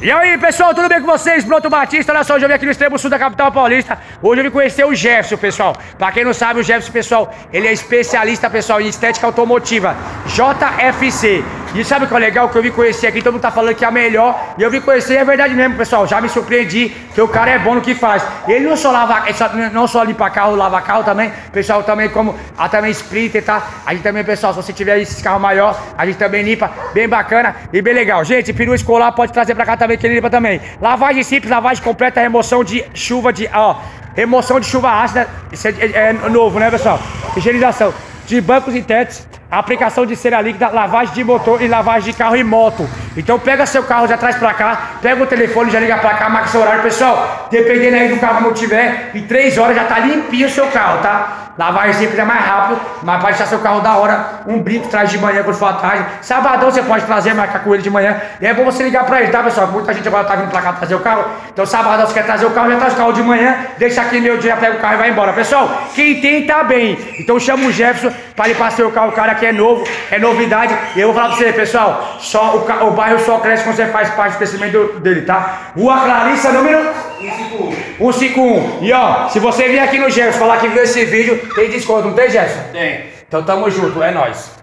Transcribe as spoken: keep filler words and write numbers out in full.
E aí, pessoal, tudo bem com vocês? Broto Batista, olha só, hoje eu vim aqui no extremo sul da capital paulista. Hoje eu vim conhecer o Jefferson, pessoal. Pra quem não sabe, o Jefferson, pessoal, ele é especialista, pessoal, em estética automotiva, J F C. E sabe o que é legal? Que eu vim conhecer aqui, todo mundo tá falando que é a melhor. E eu vim conhecer, é verdade mesmo, pessoal. Já me surpreendi que o cara é bom no que faz. Ele não só lava, ele só, não só limpa carro, lava carro também. Pessoal, também como, ah, também sprinter, tá? A gente também, pessoal, se você tiver esses carros maior, a gente também limpa, bem bacana e bem legal. Gente, perua escolar pode trazer pra cá também, que ele limpa também. Lavagem simples, lavagem completa, remoção de chuva de, ó, remoção de chuva ácida, isso é, é, é novo, né, pessoal? Higienização de bancos e tetos, aplicação de cera líquida, lavagem de motor e lavagem de carro e moto. Então pega seu carro de atrás pra cá, pega o telefone, já liga pra cá, marca seu horário, pessoal. Dependendo aí do carro como tiver, em três horas já tá limpinho o seu carro, tá? Lavagem simples é mais rápido, mas pode deixar seu carro da hora. Um brinco traz de manhã quando for à tarde. Sabadão você pode trazer, marcar com ele de manhã. E é bom você ligar pra ele, tá, pessoal? Muita gente agora tá vindo pra cá trazer o carro. Então sabadão você quer trazer o carro, já traz o carro de manhã. Deixa aqui meu dia, pega o carro e vai embora. Pessoal, quem tem tá bem. Então chama o Jefferson pra limpar seu carro. O cara que é novo, é novidade. E eu vou falar pra você, pessoal, só o, o bairro só cresce quando você faz parte do crescimento dele, tá? Rua Clarissa, número cento e cinquenta e um. E ó, se você vir aqui no Jefferson falar que viu esse vídeo, tem desconto, não tem, Jefferson? Tem. Então tamo junto, é nóis.